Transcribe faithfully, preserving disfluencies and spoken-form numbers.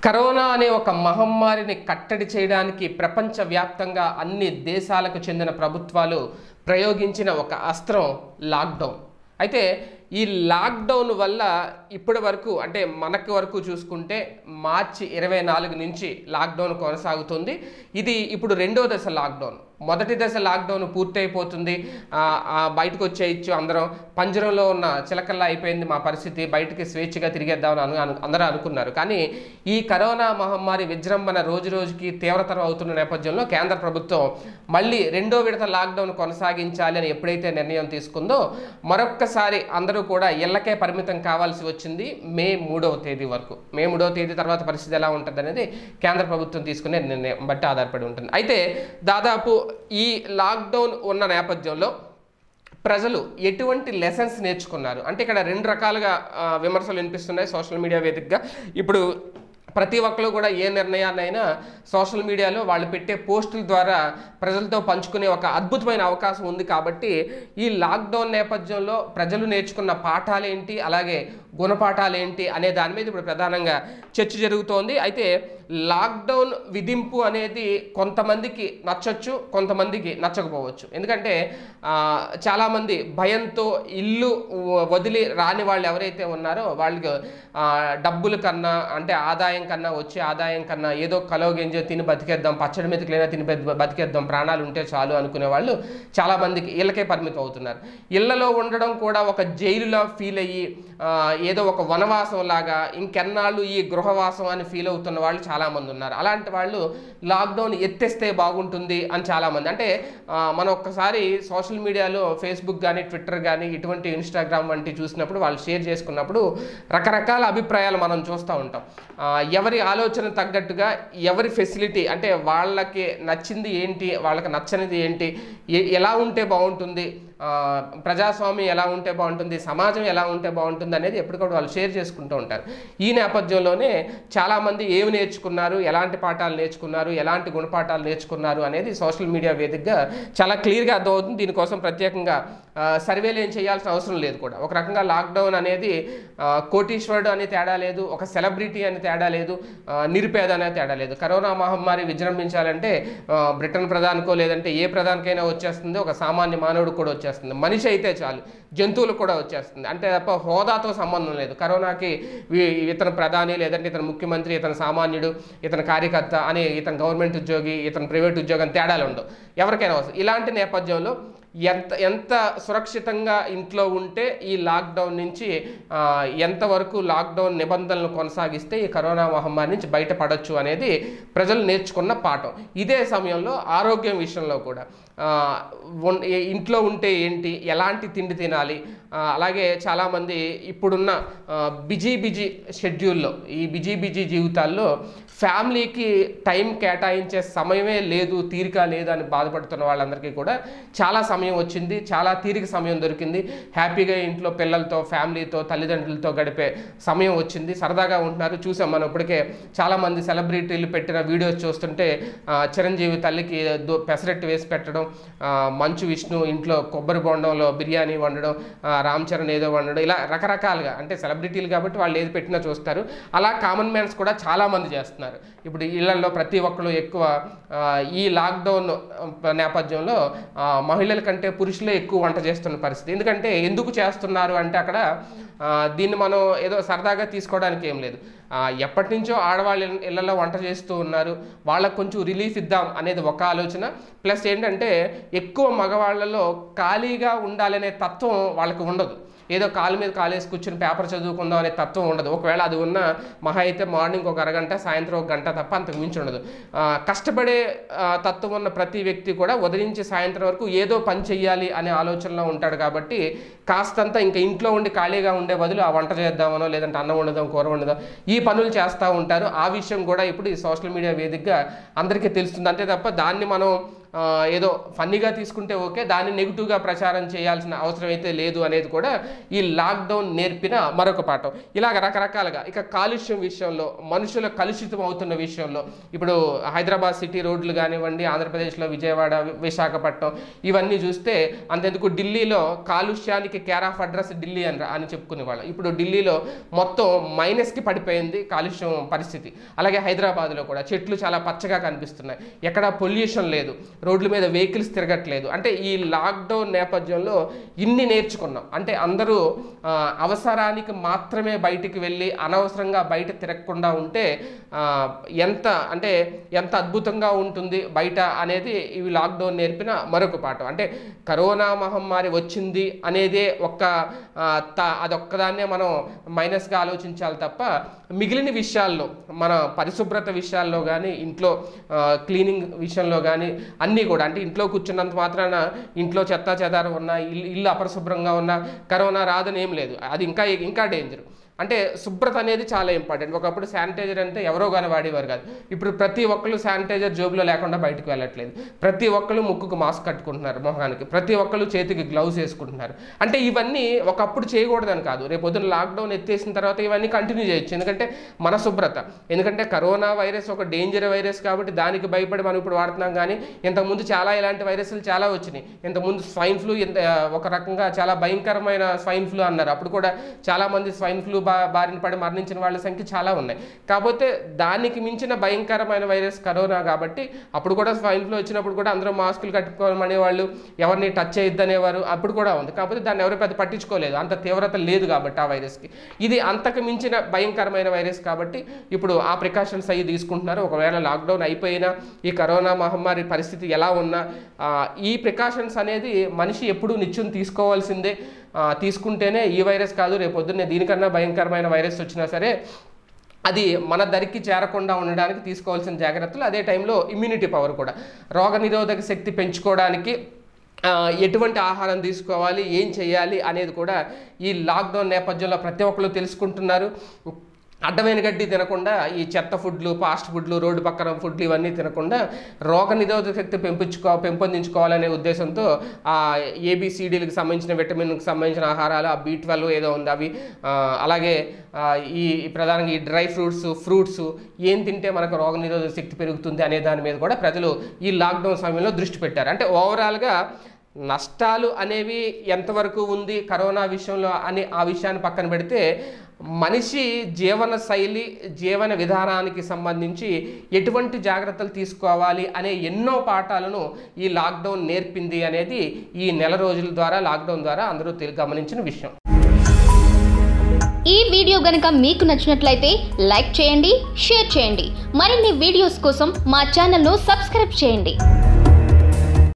Corona అనే ఒక మహమ్మారిని కట్టడి చేయడానికి ప్రపంచవ్యాప్తంగా అన్ని దేశాలకు చెందిన ప్రభుత్వాలు ప్రయోగించిన ఒక అస్త్రం లాక్డౌన్. అయితే ఈ లాక్డౌన్ వల్ల ఇప్పటి వరకు అంటే మనకు వరకు చూసుకుంటే మార్చి ఇరవై నాలుగు నుంచి లాక్డౌన్ కొనసాగుతుంది. ఇది ఇప్పుడు రెండో దశ లాక్డౌన్. మొదటి దశ లాక్డౌన్ పూర్తయిపోతుంది, బయటకు వచ్చేయచ్చు, అందరం పంజరంలో ఉన్న చిలకల్లా అయిపోయింది మా పరిస్థితి, బయటికి స్వేచ్ఛగా తిరిగేద్దామని అను అందరూ అనుకున్నారు. కానీ ఈ కరోనా మహమ్మారి విజృంభణ రోజు రోజుకి తీవ్రతరం అవుతున్న నేపథ్యంలో కేంద్ర ప్రభుత్వం మళ్ళీ రెండో విడత లాక్డౌన్ కొనసాగించాలి అని ఎప్పుడైతే నిర్ణయం తీసుకుందో మరొక్కసారి అందరూ కూడా ఇళ్లకే పరిమితం కావాల్సి వచ్చింది మే మూడవ తేదీ వరకు. మే మూడవ తేదీ తర్వాత పరిస్థితి ఎలా ఉంటుంది అనేది కేంద్ర ప్రభుత్వం తీసుకునే నిర్ణయం బట్టి ఆధారపడి ఉంటుంది. అయితే దాదాపు ఈ లాక్డౌన్ ఉన్న నేపథ్యంలో ప్రజలు ఎటువంటి లెసన్స్ నేర్చుకున్నారు అంటే ఇక్కడ రెండు రకాలుగా విమర్శలు వినిపిస్తున్నాయి సోషల్ మీడియా వేదికగా. ఇప్పుడు ప్రతి ఒక్కరు కూడా ఏ నిర్ణయాన్నైనా సోషల్ మీడియాలో వాళ్ళు పెట్టే పోస్టుల ద్వారా ప్రజలతో పంచుకునే ఒక అద్భుతమైన అవకాశం ఉంది. కాబట్టి ఈ లాక్డౌన్ నేపథ్యంలో ప్రజలు నేర్చుకున్న పాఠాలేంటి, అలాగే గుణపాఠాలు ఏంటి అనే దాని మీద ఇప్పుడు ప్రధానంగా చర్చ జరుగుతోంది. అయితే లాక్డౌన్ విధింపు అనేది కొంతమందికి నచ్చచ్చు, కొంతమందికి నచ్చకపోవచ్చు. ఎందుకంటే చాలామంది భయంతో ఇల్లు వదిలి రాని వాళ్ళు ఎవరైతే ఉన్నారో వాళ్ళకి డబ్బుల కన్నా అంటే ఆదాయం కన్నా వచ్చే ఆదాయం కన్నా ఏదో కలోగింజో తిని బతికేద్దాం, పచ్చడి మెతుకులైనా తిని బతికేద్దాం, ప్రాణాలు ఉంటే చాలు అనుకునే వాళ్ళు చాలామందికి ఇళ్ళకే పరిమితం అవుతున్నారు. ఇళ్లలో ఉండడం కూడా ఒక జైలులో ఫీల్ అయ్యి ఏదో ఒక వనవాసం లాగా ఇంకెన్నాళ్ళు ఈ గృహవాసం అని ఫీల్ అవుతున్న వాళ్ళు చాలామంది ఉన్నారు. అలాంటి వాళ్ళు లాక్డౌన్ ఎత్తేస్తే బాగుంటుంది అని చాలామంది అంటే మనం ఒక్కసారి సోషల్ మీడియాలో ఫేస్బుక్ కానీ ట్విట్టర్ కానీ ఇటువంటి ఇన్స్టాగ్రామ్ వంటి చూసినప్పుడు వాళ్ళు షేర్ చేసుకున్నప్పుడు రకరకాల అభిప్రాయాలు మనం చూస్తూ ఉంటాం. ఎవరి ఆలోచన తగ్గట్టుగా ఎవరి ఫెసిలిటీ అంటే వాళ్ళకి నచ్చింది ఏంటి, వాళ్ళకి నచ్చనిది ఏంటి, ఎలా ఉంటే బాగుంటుంది, ప్రజాస్వామ్యం ఎలా ఉంటే బాగుంటుంది, సమాజం ఎలా ఉంటే బాగుంటుంది అనేది ఎప్పటికప్పుడు వాళ్ళు షేర్ చేసుకుంటూ ఉంటారు. ఈ నేపథ్యంలోనే చాలామంది ఏమి నేర్చుకున్నారు, ఎలాంటి పాఠాలు నేర్చుకున్నారు, ఎలాంటి గుణపాఠాలు నేర్చుకున్నారు అనేది సోషల్ మీడియా వేదికగా చాలా క్లియర్గా అర్థమవుతుంది. దీనికోసం ప్రత్యేకంగా సర్వేలు ఏం చేయాల్సిన అవసరం లేదు కూడా. ఒక రకంగా లాక్డౌన్ అనేది కోటీశ్వరుడు అనే తేడా లేదు, ఒక సెలబ్రిటీ అని తేడా లేదు, నిరుపేద అనే తేడా లేదు. కరోనా మహమ్మారి విజృంభించాలంటే బ్రిటన్ ప్రధానికో లేదంటే ఏ ప్రధానికైనా వచ్చేస్తుంది, ఒక సామాన్య మానవుడు కూడా వచ్చేస్తుంది, మనిషి అయితే చాలు, జంతువులు కూడా వచ్చేస్తుంది. అంటే తప్ప హోదాతో సంబంధం లేదు. కరోనాకి ఇతను ప్రధాని లేదంటే ఇతను ముఖ్యమంత్రి, ఇతను సామాన్యుడు, ఇతను కార్యకర్త అని, ఇతను గవర్నమెంట్ ఉద్యోగి, ఇతను ప్రైవేట్ ఉద్యోగం తేడాలు ఉండవు, ఎవరికైనా వస్తుంది. ఇలాంటి నేపథ్యంలో ఎంత ఎంత సురక్షితంగా ఇంట్లో ఉంటే ఈ లాక్డౌన్ నుంచి ఎంతవరకు లాక్డౌన్ నిబంధనలను కొనసాగిస్తే ఈ కరోనా మహమ్మారి నుంచి బయటపడవచ్చు అనేది ప్రజలు నేర్చుకున్న పాఠం. ఇదే సమయంలో ఆరోగ్యం విషయంలో కూడా ఇంట్లో ఉంటే ఏంటి, ఎలాంటి తిండి తినాలి, అలాగే చాలామంది ఇప్పుడున్న బిజీ బిజీ షెడ్యూల్లో ఈ బిజీ బిజీ జీవితాల్లో ఫ్యామిలీకి టైం కేటాయించే సమయమే లేదు, తీరిక లేదు అని బాధపడుతున్న వాళ్ళందరికీ కూడా చాలా సమయం వచ్చింది, చాలా తీరిక సమయం దొరికింది. హ్యాపీగా ఇంట్లో పిల్లలతో, ఫ్యామిలీతో, తల్లిదండ్రులతో గడిపే సమయం వచ్చింది, సరదాగా ఉంటున్నారు. చూసాం మనం ఇప్పటికే చాలామంది సెలబ్రిటీలు పెట్టిన వీడియోస్ చూస్తుంటే చిరంజీవి తల్లికి పెసరెట్టు వేసి పెట్టడం, మంచు విష్ణు ఇంట్లో కొబ్బరి బొండంలో బిర్యానీ వండడం, రామ్ చరణ్ ఏదో వండడం, ఇలా రకరకాలుగా అంటే సెలబ్రిటీలు కాబట్టి వాళ్ళు ఏది పెట్టినా చూస్తారు. అలా కామన్ మ్యాన్స్ కూడా చాలామంది చేస్తున్నారు. ఇప్పుడు ఇళ్లలో ప్రతి ఒక్కరు ఎక్కువ ఈ లాక్డౌన్ నేపథ్యంలో మహిళల కంటే పురుషులే ఎక్కువ వంట చేస్తున్న పరిస్థితి. ఎందుకంటే ఎందుకు చేస్తున్నారు అంటే అక్కడ దీన్ని మనం ఏదో సరదాగా తీసుకోవడానికి ఏం లేదు. ఎప్పటి నుంచో ఆడవాళ్ళు ఇళ్లలో వంట చేస్తూ ఉన్నారు, వాళ్ళకు కొంచెం రిలీఫ్ ఇద్దాం అనేది ఒక ఆలోచన. ప్లస్ ఏంటంటే ఎక్కువ మగవాళ్ళలో ఖాళీగా ఉండాలనే తత్వం వాళ్ళకు ఉండదు. ఏదో కాలు మీద కాలేసి కూర్చుని పేపర్ చదువుకుందాం అనే తత్వం ఉండదు. ఒకవేళ అది ఉన్న మహా అయితే మార్నింగ్ ఒక అరగంట, సాయంత్రం ఒక గంట తప్ప అంతకు మించి ఉండదు. కష్టపడే తత్వం ఉన్న ప్రతి వ్యక్తి కూడా ఉదయం నుంచి సాయంత్రం వరకు ఏదో పని చెయ్యాలి అనే ఆలోచనలో ఉంటాడు. కాబట్టి కాస్తంత ఇంకా ఇంట్లో ఉండి ఖాళీగా ఉండే బదులు ఆ వంట చేద్దామనో లేదంటే అన్నం వండుదాం, కూర వండుదాం, ఈ పనులు చేస్తూ ఉంటారు. ఆ విషయం కూడా ఇప్పుడు ఈ సోషల్ మీడియా వేదికగా అందరికీ తెలుస్తుంది. అంతే తప్ప దాన్ని మనం ఏదో ఫన్నీగా తీసుకుంటే ఓకే, దాన్ని నెగిటివ్గా ప్రచారం చేయాల్సిన అవసరం అయితే లేదు అనేది కూడా ఈ లాక్డౌన్ నేర్పిన మరొక పాఠం. ఇలాగ రకరకాలుగా ఇక కాలుష్యం విషయంలో, మనుషుల కలుషితం అవుతున్న విషయంలో, ఇప్పుడు హైదరాబాద్ సిటీ రోడ్లు కానివ్వండి, ఆంధ్రప్రదేశ్లో విజయవాడ, విశాఖపట్నం ఇవన్నీ చూస్తే అంతెందుకు ఢిల్లీలో కాలుష్యానికి కేర్ ఆఫ్ అడ్రస్ ఢిల్లీ అని అని చెప్పుకునేవాళ్ళు. ఇప్పుడు ఢిల్లీలో మొత్తం మైనస్కి పడిపోయింది కాలుష్యం పరిస్థితి. అలాగే హైదరాబాద్లో కూడా చెట్లు చాలా పచ్చగా కనిపిస్తున్నాయి, ఎక్కడ పొల్యూషన్ లేదు, రోడ్ల మీద వెహికల్స్ తిరగట్లేదు. అంటే ఈ లాక్డౌన్ నేపథ్యంలో ఇన్ని నేర్చుకున్నాం. అంటే అందరూ అవసరానికి మాత్రమే బయటికి వెళ్ళి అనవసరంగా బయట తిరగకుండా ఉంటే ఎంత అంటే ఎంత అద్భుతంగా ఉంటుంది బయట అనేది ఇవి లాక్డౌన్ నేర్పిన మరొక పాఠం. అంటే కరోనా మహమ్మారి వచ్చింది అనేదే ఒక్క అదొక్కదాన్నే మనం మైనస్గా ఆలోచించాలి తప్ప మిగిలిన విషయాల్లో, మన పరిశుభ్రత విషయాల్లో కానీ, ఇంట్లో క్లీనింగ్ విషయంలో కానీ అన్నీ కూడా, అంటే ఇంట్లో కూర్చున్నంత మాత్రాన ఇంట్లో చెత్త చెదారం ఉన్నా, ఇల్లు ఇల్లు అపరిశుభ్రంగా ఉన్నా కరోనా రాదని ఏం లేదు. అది ఇంకా ఇంకా డేంజర్. అంటే శుభ్రత అనేది చాలా ఇంపార్టెంట్. ఒకప్పుడు శానిటైజర్ అంటే ఎవరో కానీ వాడేవారు కాదు. ఇప్పుడు ప్రతి ఒక్కరు శానిటైజర్ జోబులో లేకుండా బయటకు వెళ్ళట్లేదు. ప్రతి ఒక్కరు ముక్కుకు మాస్క్ కట్టుకుంటున్నారు, మొహానికి ప్రతి ఒక్కరు చేతికి గ్లౌస్ వేసుకుంటున్నారు. అంటే ఇవన్నీ ఒకప్పుడు చేయకూడదని కాదు, రేపు పొద్దున్న లాక్డౌన్ ఎత్తేసిన తర్వాత ఇవన్నీ కంటిన్యూ చేయొచ్చు. ఎందుకంటే మన శుభ్రత, ఎందుకంటే కరోనా వైరస్ ఒక డేంజర్ వైరస్ కాబట్టి దానికి భయపడి మనం ఇప్పుడు వాడుతున్నాం. కానీ ఇంతకుముందు చాలా ఇలాంటి వైరస్లు చాలా వచ్చినాయి. ఇంతకుముందు స్వైన్ ఫ్లూ ఒక రకంగా చాలా భయంకరమైన స్వైన్ ఫ్లూ అన్నారు. అప్పుడు కూడా చాలామంది స్వైన్ ఫ్లూ బారిన పడి మరణించిన వాళ్ళ సంఖ్య చాలా ఉన్నాయి. కాకపోతే దానికి మించిన భయంకరమైన వైరస్ కరోనా కాబట్టి అప్పుడు కూడా స్వైన్ ఫ్లూ వచ్చినప్పుడు కూడా అందరూ మాస్కులు కట్టుకోమనే వాళ్ళు, ఎవరిని టచ్ చేయొద్దనేవారు, అప్పుడు కూడా ఉంది. కాకపోతే దాన్ని ఎవరు పెద్ద పట్టించుకోలేదు, అంత తీవ్రత లేదు కాబట్టి ఆ వైరస్కి. ఇది అంతకు మించిన భయంకరమైన వైరస్ కాబట్టి ఇప్పుడు ఆ ప్రికాషన్స్ అవి తీసుకుంటున్నారు. ఒకవేళ లాక్డౌన్ అయిపోయినా ఈ కరోనా మహమ్మారి పరిస్థితి ఎలా ఉన్నా ఈ ప్రికాషన్స్ అనేది మనిషి ఎప్పుడూ నిత్యం తీసుకోవాల్సిందే. తీసుకుంటేనే ఈ వైరస్ కాదు, రేపు పొద్దున్నే దీనికన్నా భయంకరమైన వైరస్ వచ్చినా సరే అది మన దరికి చేరకుండా ఉండడానికి తీసుకోవాల్సిన జాగ్రత్తలు. అదే టైంలో ఇమ్యూనిటీ పవర్ కూడా, రోగనిరోధక శక్తి పెంచుకోవడానికి ఎటువంటి ఆహారం తీసుకోవాలి, ఏం చేయాలి అనేది కూడా ఈ లాక్డౌన్ నేపథ్యంలో ప్రతి ఒక్కరు తెలుసుకుంటున్నారు. అడ్డమైన గడ్డి తినకుండా, ఈ చెత్త ఫుడ్లు, ఫాస్ట్ ఫుడ్లు, రోడ్డు పక్కన ఫుడ్లు ఇవన్నీ తినకుండా రోగ నిరోధక శక్తి పెంపించుకో పెంపొందించుకోవాలనే ఉద్దేశంతో ఆ ఏబిసిడీలకు సంబంధించిన విటమిన్కి సంబంధించిన ఆహారాలు, ఆ బి ట్వెల్వ్ ఏదో ఉంది అవి, అలాగే ఈ ప్రధానంగా ఈ డ్రై ఫ్రూట్స్, ఫ్రూట్స్ ఏం తింటే మనకు రోగ నిరోధక శక్తి పెరుగుతుంది అనే దాని మీద కూడా ప్రజలు ఈ లాక్డౌన్ సమయంలో దృష్టి పెట్టారు. అంటే ఓవరాల్గా నష్టాలు అనేవి ఎంతవరకు ఉంది కరోనా విషయంలో అని ఆ విషయాన్ని పక్కన పెడితే, మనిషి జీవన శైలి, జీవన విధానానికి సంబంధించి ఎటువంటి జాగ్రత్తలు తీసుకోవాలి అనే ఎన్నో పాఠాలను ఈ లాక్డౌన్ నేర్పింది అనేది ఈ నెల రోజుల ద్వారా, లాక్డౌన్ ద్వారా అందరూ గమనించిన విషయం. ఈ వీడియో గనుక మీకు నచ్చినట్లయితే లైక్ చేయండి, షేర్ చేయండి. మరిన్ని వీడియోస్ కోసం మా ఛానల్ను సబ్స్క్రైబ్ చేయండి.